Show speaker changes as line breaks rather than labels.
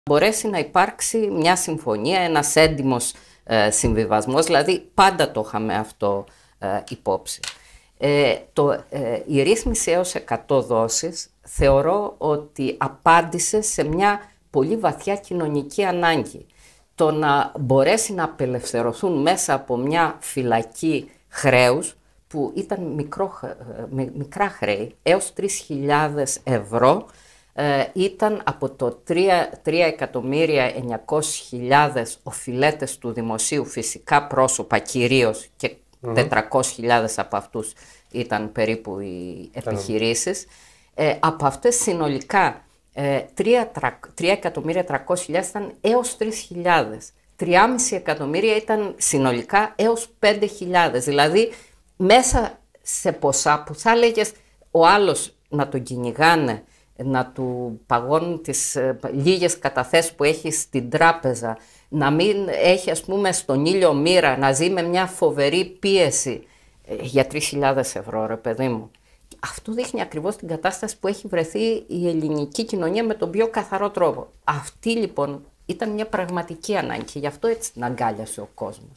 μπορέσει να υπάρξει μια συμφωνία, ένας έντιμος συμβιβασμός, δηλαδή πάντα το είχαμε αυτό υπόψη. Η ρύθμιση έως 100 δόσεις θεωρώ ότι απάντησε σε μια πολύ βαθιά κοινωνική ανάγκη. Το να μπορέσει να απελευθερωθούν μέσα από μια φυλακή χρέους, που ήταν μικρά χρέη, έως 3.000 ευρώ, ήταν από το 3.900.000 οφειλέτες του δημοσίου, φυσικά πρόσωπα κυρίως, και 400.000 από αυτούς ήταν περίπου οι επιχειρήσεις. Από αυτές συνολικά 3.300.000 ήταν έως 3.000. 3,5 εκατομμύρια ήταν συνολικά έως 5.000. Δηλαδή μέσα σε ποσά που θα έλεγες ο άλλος να τον κυνηγάνε, να του παγώνουν τις λίγες καταθέσεις που έχει στην τράπεζα, να μην έχει ας πούμε στον ήλιο μοίρα, να ζει με μια φοβερή πίεση για 3.000 ευρώ, ρε παιδί μου. Αυτό δείχνει ακριβώς την κατάσταση που έχει βρεθεί η ελληνική κοινωνία με τον πιο καθαρό τρόπο. Αυτή λοιπόν ήταν μια πραγματική ανάγκη και γι' αυτό έτσι την αγκάλιασε ο κόσμος.